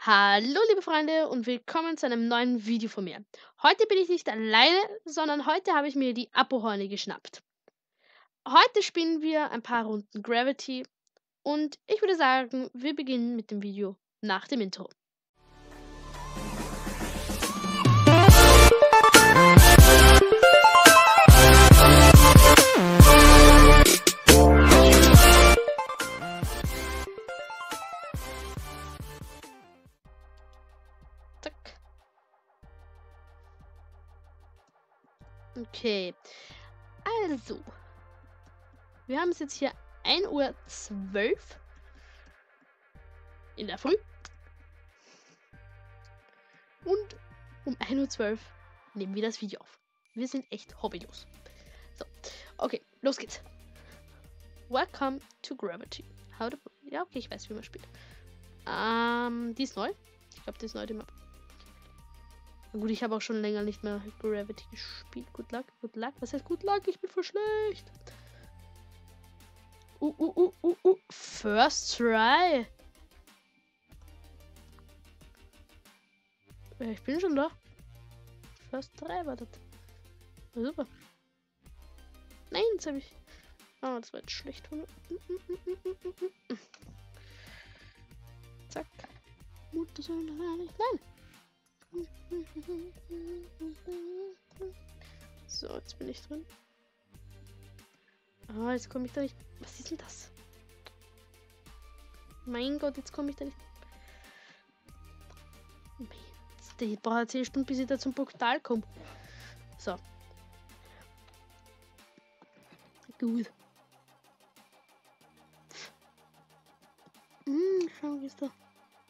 Hallo liebe Freunde und willkommen zu einem neuen Video von mir. Heute bin ich nicht alleine, sondern heute habe ich mir die Apohorne geschnappt. Heute spielen wir ein paar Runden Gravity und ich würde sagen, wir beginnen mit dem Video nach dem Intro. Okay, also, wir haben es jetzt hier 1:12 Uhr in der Früh und um 1:12 Uhr nehmen wir das Video auf. Wir sind echt hobbylos. So, okay, los geht's. Welcome to Gravity. Ja, okay, ich weiß, wie man spielt. Die ist neu. Ich glaube, die ist neu, die Map. Gut, ich habe auch schon länger nicht mehr Gravity gespielt. Good luck, good luck. Was heißt good luck? Ich bin voll schlecht. First try. Ja, ich bin schon da. First try war das. Ja, super. Nein, jetzt habe ich... Oh, das war jetzt schlecht von mir. Zack. Mutter soll nicht. Nein. So, jetzt bin ich drin. Ah, jetzt komme ich da nicht. Was ist denn das? Mein Gott, jetzt komme ich da nicht. Ich brauche 10 Stunden, bis ich da zum Portal komme. So. Gut. Schau, wie ist da.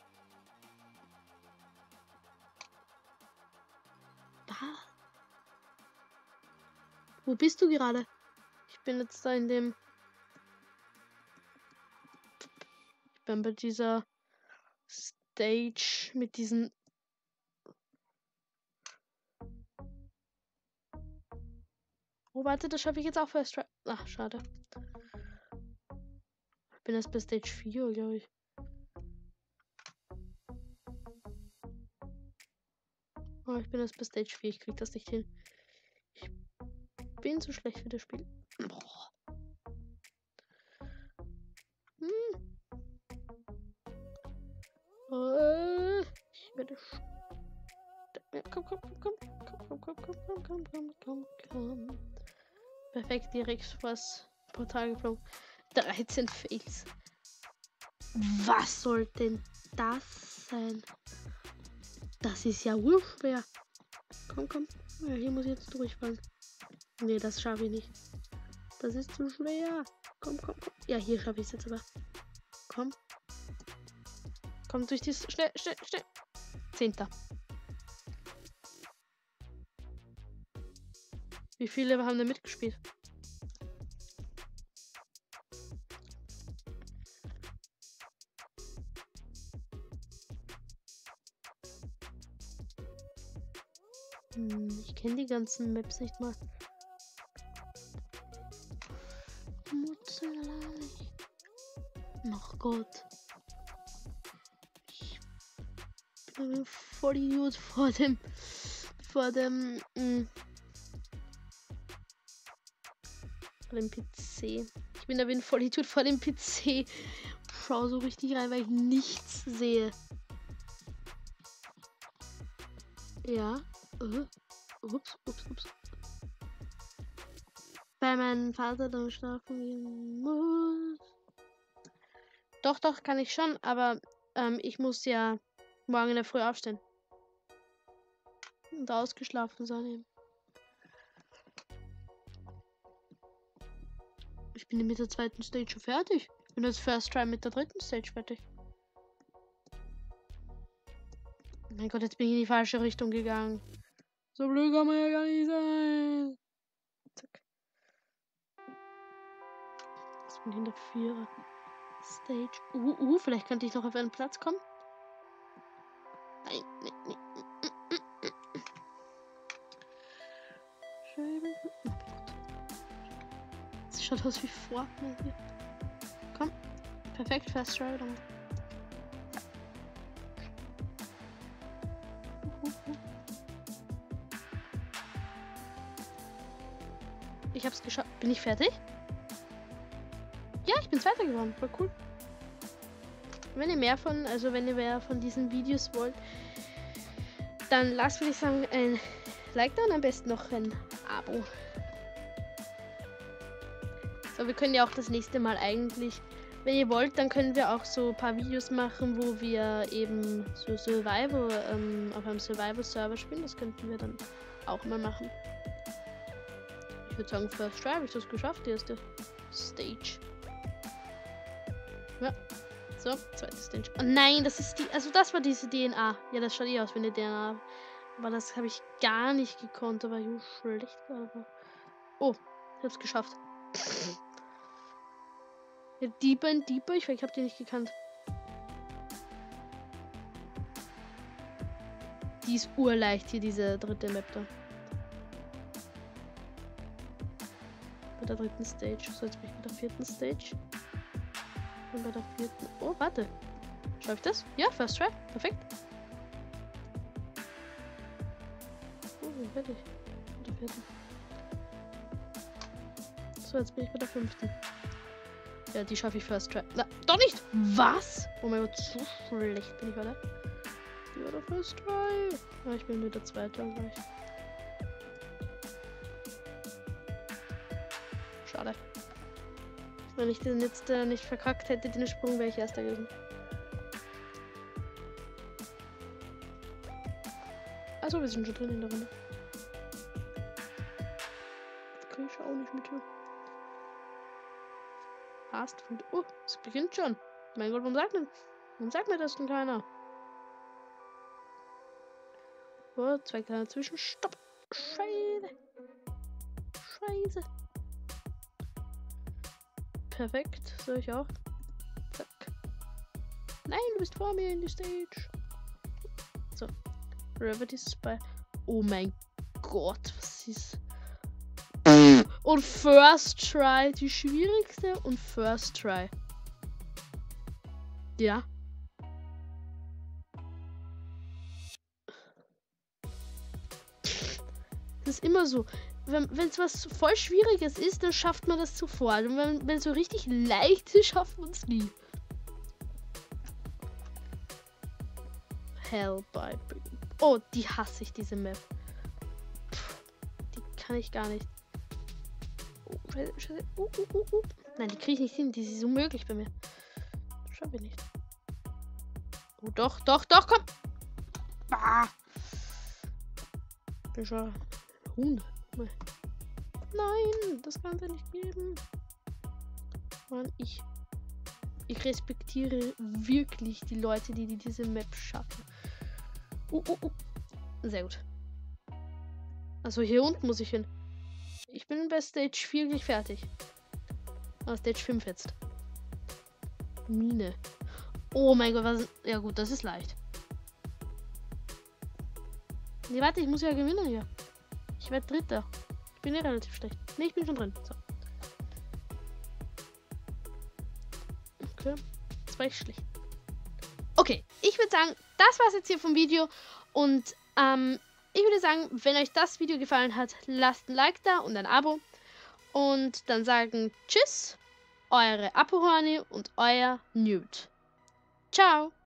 Wo bist du gerade? Ich bin jetzt da in dem... Ich bin bei dieser Stage mit diesen... Oh, warte, das schaffe ich jetzt auch First Try. Ach, schade. Ich bin jetzt bei Stage 4, glaube ich. Oh, ich bin jetzt bei Stage 4. Ich krieg das nicht hin. Ich bin so schlecht für das Spiel. Boah. Ich werde... Komm. Perfekt, direkt vors Portal geflogen. 13 Fails. Was soll denn das sein? Das ist ja urschwer. Komm. Ja, hier muss ich jetzt durchfallen. Nee, das schaffe ich nicht. Das ist zu schwer. Komm. Ja, hier schaffe ich es jetzt aber. Komm. Komm durch die... Schnell. 10. Wie viele haben da mitgespielt? Ich kenne die ganzen Maps nicht mal. Ach Gott. Ich bin voll Idiot vor dem PC. Ich bin da wie ein Vollidiot vor dem PC. Schau so richtig rein, weil ich nichts sehe. Ja. Ups. Bei meinem Vater dann schlafen gehen muss. Doch, kann ich schon, aber ich muss ja morgen in der Früh aufstehen. Und ausgeschlafen sein eben. Ich bin mit der 2. Stage schon fertig. Ich bin jetzt First Try mit der 3. Stage fertig. Mein Gott, jetzt bin ich in die falsche Richtung gegangen. So blöd kann man ja gar nicht sein. Zack. Ich bin in der 4. Stage. Vielleicht könnte ich noch auf einen Platz kommen. Nein. Das schaut aus wie Fortnite. Komm. Perfekt, Fast Try. Ich hab's geschafft. Bin ich fertig? Ja, ich bin Zweiter geworden. Voll cool. Wenn ihr mehr von diesen Videos wollt, dann lasst, würde ich sagen, ein Like da und am besten noch ein Abo. So, wir können ja auch das nächste Mal eigentlich, wenn ihr wollt, dann können wir auch so ein paar Videos machen, wo wir eben so Survival, auf einem Survival-Server spielen. Das könnten wir dann auch mal machen. Ich würde sagen, First Try habe ich das geschafft, die erste Stage. Ja. So, zweite Stage. Oh nein, das ist die, also das war diese DNA. Ja, das schaut aus wie eine DNA. Aber das habe ich gar nicht gekonnt, aber ich schlecht gerade. Oh, ich hab's geschafft. Ja, Deeper and Deeper, ich habe die nicht gekannt. Die ist urleicht hier, diese dritte Map da. Bei der dritten Stage. So, jetzt bin ich bei der vierten Stage. Und bei der vierten. Oh, warte. Schaffe ich das? Ja, First Try. Perfekt. Oh, bin fertig. Bei der vierten. So, jetzt bin ich bei der fünften. Ja, die schaffe ich First Try. Na, doch nicht! Was? Oh mein Gott, so schlecht bin ich heute. Die war der First Try. Ja, ich bin wieder Zweiter gleich. Schade. Wenn ich den jetzt nicht verkackt hätte, den Sprung, wäre ich Erster gewesen. Also, wir sind schon drin in der Runde. Das kriege ich auch nicht mit. Fast Food. Oh, es beginnt schon. Mein Gott, warum sagt mir das denn keiner? Oh, 2 kleine Zwischenstopp. Scheiße. Scheiße. Perfekt, so ich auch. Zack. Nein, du bist vor mir in die Stage. So. Revit ist bei. Oh mein Gott, was ist. Und First Try, die schwierigste und First Try. Ja. Das ist immer so. Wenn es was voll Schwieriges ist, dann schafft man das sofort. Und wenn es so richtig leicht ist, schafft man es nie. Hell by. Oh, die hasse ich, diese Map. Die kann ich gar nicht. Oh, Scheiße. Nein, die kriege ich nicht hin. Die ist unmöglich bei mir. Schaffe ich nicht. Oh, doch, komm! Ah! Bin schon Huhn. Nein, das kann es nicht geben. Mann, ich respektiere wirklich die Leute, die diese Map schaffen. Sehr gut. Also hier unten muss ich hin. Ich bin bei Stage 4 gleich fertig. Stage 5 jetzt. Mine. Oh mein Gott, was. Ja gut, das ist leicht. Nee, warte, ich muss ja gewinnen hier. Ich werde Dritter. Ich bin ja relativ schlecht. Ne, ich bin schon drin. So. Okay. Das war echt schlecht. Okay, ich würde sagen, das war's jetzt hier vom Video. Und ich würde sagen, wenn euch das Video gefallen hat, lasst ein Like da und ein Abo. Und dann sagen Tschüss, eure Apohorni und euer Newt. Ciao.